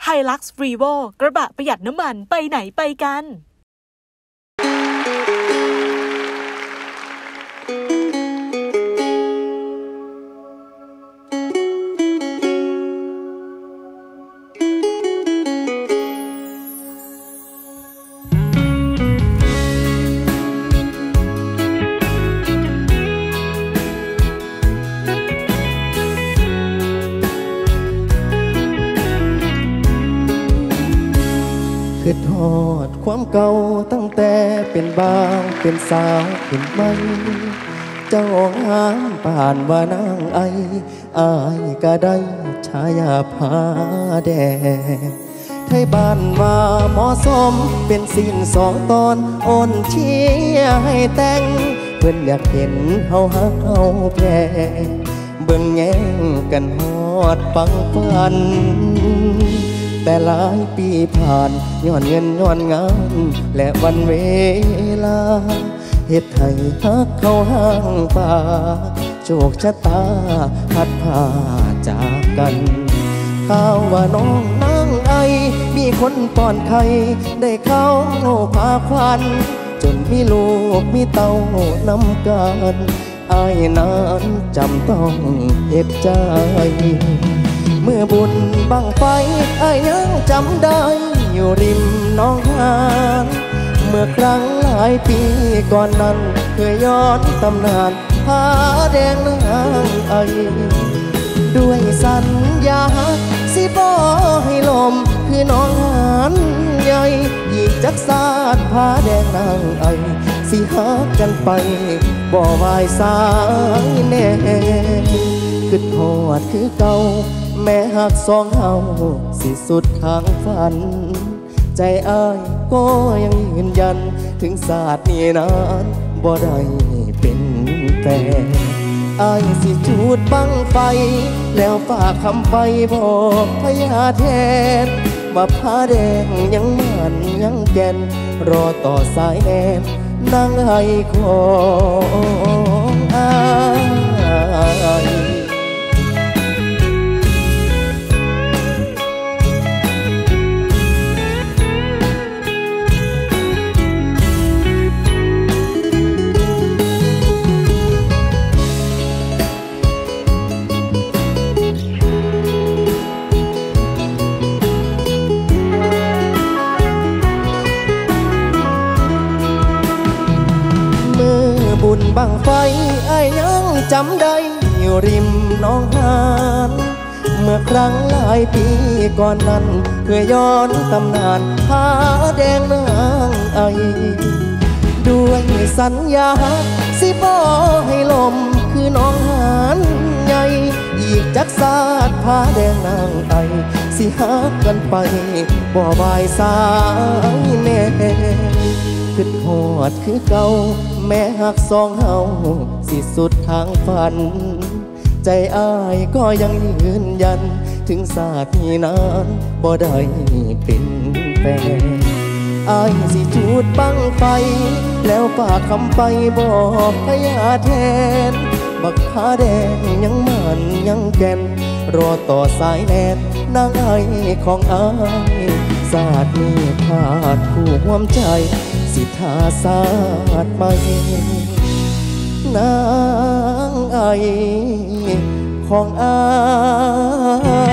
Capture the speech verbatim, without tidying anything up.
Hilux Revo กระบะประหยัดน้ำมันไปไหนไปกันคือทอดความเก่าตั้งแต่เป็นบ่าวเป็นสาวเป็นไม่เจ้าหามผ่านว่านางไออายก็ได้ฉายาผาแดงไทยบ้านว่าเหมาะสมเป็นสิ้นสองตอนอ่อนเชียให้แต่งเพื่อนอยากเห็นเฮาฮักเฮาแพงเบิ่งแย่งกันฮอดฟังฟันแต่หลายปีผ่านย้อนเงินย้อนงานและวันเวลาเหตุให้ฮักเข้าห้างป่าโชคชะตาพัดพาจากกันข่าวว่าน้องนางไอมีคนป้อนไข่ได้เข้าพาควันจนมีลูกมีเต้านำกันอายนั้นจำต้องเจ็บใจเมื่อบุญบังไฟอายยังจำได้อยู่ริมหนองหานเมื่อครั้งหลายปีก่อนนั้นเคยย้อนตำนานผาแดงนางไอด้วยสัญญาสิบ่ให้ลมคือน้องหานใหญ่ยีกจักสาดผาแดงนางไอสิหักกันไปบ่วายสายแน่คือทอดคือเก่าแม่หักสองเฮาสิสุดทางฝันใจอ้ายก็ยังยืนยันถึงศาสตร์นี้นั้นบ่ได้เป็นแฟนอ้ายสิจูดบังไฟแล้วฝากคำไปบอกพญาแทนว่าผาแดงยังมันยังแก่นรอต่อสายแนมนางไห้ของอ้ายบุญบังไฟไอ้ยังจำได้อยู่ริมหนองหานเมื่อครั้งหลายปีก่อนนั้นเคยย้อนตำนานผาแดงนางไอด้วยสัญญาสิบ่ให้ลมคือน้องหานใหญ่อีกจักสาดผาแดงนางไอสิหักกันไปบ่บายสายแน่คือทอดคือเก่าแม่หักสองเฮาสิสุดทางฝันใจอ้ายก็ยังยืนยันถึงศาสตร์นี้นั้นบ่ได้เป็นแฟนอ้ายสิจูดบังไฟแล้วฝากคำไปบอกพญาแทนบักผาแดงยังมันยังแก่นรอต่อสายแนนนางไอของอ้ายศาสตร์นี้ขาดคู่ห่วมใจสิทาศาสตร์ใหม่นางไอของอาย